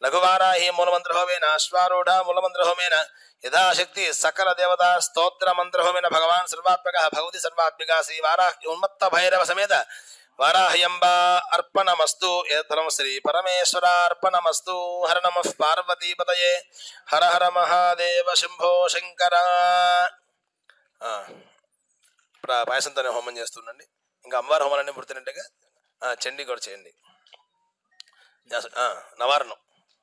लघुवाराही मूलमंत्रहोमेन अश्वारूढ़ मूलमंत्रहोमेन यथाशक्ति सकल देवता स्तोत्र मंत्रहोमेन भगवान सर्वात्मकः भगवती सर्वात्मिका श्री वाराह उन्मत्त भैरव समेत वाराह्यंबा अर्पणमस्तु एतरम श्री परमेश्वरार्पणमस्तु हर नमः पार्वतीपतये हर हर महादेव शंभो शंकर పాయసంతోనే హోమం చేస్తుండండి. ఇంకా అమ్మవారి హోమాలన్నీ పూర్తినట్టుగా చండీ కూడా చేయండి. నవారణం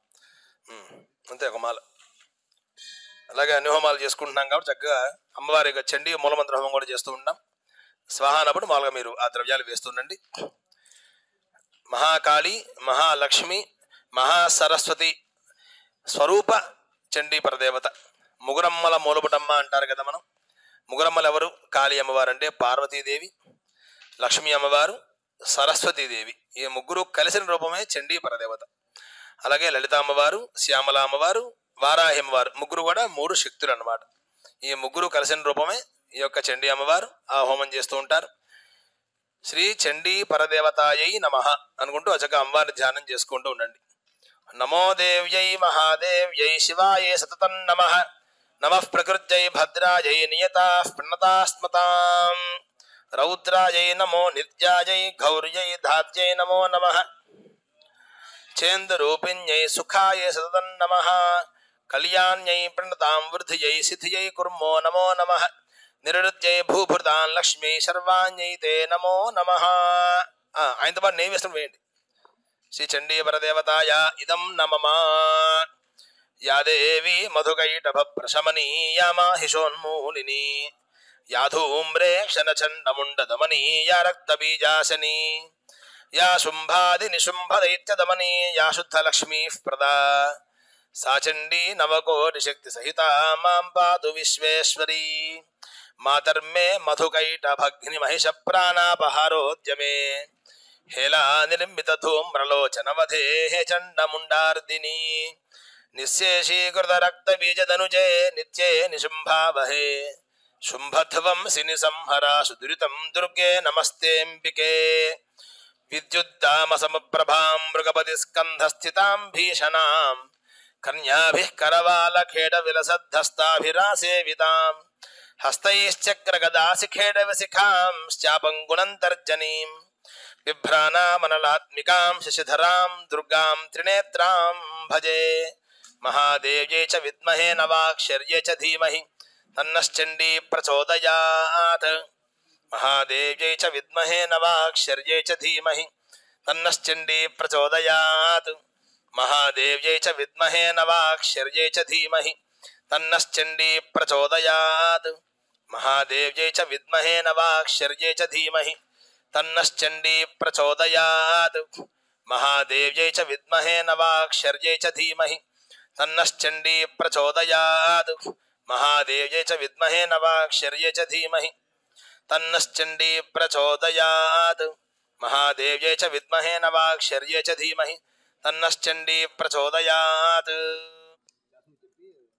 అంతే ఒక మాల. అలాగే అన్ని హోమాలు చేసుకుంటున్నాం కాబట్టి చక్కగా అమ్మవారి యొక్క చండీ మూలమంత్ర హోమం కూడా చేస్తూ ఉంటాం. స్వాహ అన్నప్పుడు మామూలుగా మీరు ఆ ద్రవ్యాలు వేస్తుండండి. మహాకాళి, మహాలక్ష్మి, మహాసరస్వతి స్వరూప చండీ పరదేవత ముగురమ్మల మూలపుటమ్మ అంటారు కదా మనం. ముగురమ్మలు ఎవరు? కాళీ అమ్మవారు అంటే పార్వతీదేవి, లక్ష్మీ అమ్మవారు, సరస్వతీదేవి. ఈ ముగ్గురు కలిసిన రూపమే చండీ పరదేవత. అలాగే లలిత అమ్మవారు, శ్యామల అమ్మవారు, వారాహి అమ్మవారు ముగ్గురు కూడా 3 శక్తులు అన్నమాట. ఈ ముగ్గురు కలిసిన రూపమే ఈ యొక్క చండీ అమ్మవారు. ఆ హోమం చేస్తూ ఉంటారు. శ్రీ చండీ పరదేవతాయై నమః అనుకుంటూ అచక అమ్మవారిని ధ్యానం చేసుకుంటూ ఉండండి. నమో దేవ్యై మహాదేవ్యై శివాయై సతతం నమః నమః ప్రకృత్యై భద్రాయై నియతాః ప్రణతాస్మతాం రౌద్రాయై నమో నిత్యాయై గౌర్యై ధాత్యై నమో నమః చేంద్రరూపిణ్యై సుఖాయై సతతం నమః కళ్యాణ్యై ప్రణతాం వృద్ధియై సిద్ధియై కుర్మో నమో నమః నిరుద్యై భూభృతాన్ లక్ష్మీ సర్వాణ్యై తే నమో నమః. ఆయనతో పాటు నైవేద్యం వేయండి. శ్రీ చండీ పరదేవతాయ ఇదం నమమా యా దేవి మధుకైటభ ప్రశమనీయా మాహిషోన్మూలిని యా ధూమ్రే క్షణచండముండదమనీ యా రక్తబీజాశని యా శుంభాది నిశుంభదైత్యదమనీ యా శుద్ధలక్ష్మీ ప్రదా సా చండీ నవకోటి శక్తి సహిత మాం పాతు విశ్వేశ్వరీ మాతర్మే మధుకైటభగ్ని మహిష ప్రాణాపహారోద్యమే హేలా నిర్మిత ధూమ్రలోచనవధే చండముండార్దిని నిశేషీకృత రక్త బీజదనుజే నిత్యే నిశుంభావహే శుంభధ్వంసి నిసంహరాసు దురితం దుర్గే నమస్తేంబికే విద్యుద్దామసమప్రభాం మృగపతి స్కంధస్థితాం భీషణాం కన్యాభిః కరవాలఖేడ విలసద్ధస్తాభిరాసేవితాం హస్తైశ్చక్రగదాశిఖేడవిశిఖాం శాపం గుణంతర్జనీం బిభ్రానామనలాత్మికాం శశిధరాం దుర్గాం త్రినేత్రాం భజే. మహాదేవ్యై చ విద్మహే నవాక్షర్యై చ ధీమహి తన్నశ్చండీ ప్రచోదయాత్. మహాదేవ్యై చ విద్మహే నవాక్షర్యై చ ధీమహి తన్నశ్చండీ ప్రచోదయాత్. మహాదేవ్యై చ విద్మహే నవాక్షర్యై చ ధీమహి తన్నశ్చండీ ప్రచోదయాత్. మహాదేవ్యై చ విద్మహే నవాక్షర్యై చ ధీమహి తన్నశ్చండీ ప్రచోదయాత్. మహాదేవ్యై చ విద్మహే నవాక్షర్యై చ ధీమహి తన్నశ్చండీ ప్రచోదయాత్. మహాదేవ్యై చ విద్మహే నవాక్షర్యై చ ధీమహి తన్నశ్చండీ ప్రచోదయాత్. మహాదేవ్యై చ విద్మహే నవాక్షర్యై చ ధీమహి తన్నశ్చండీ ప్రచోదయాత్.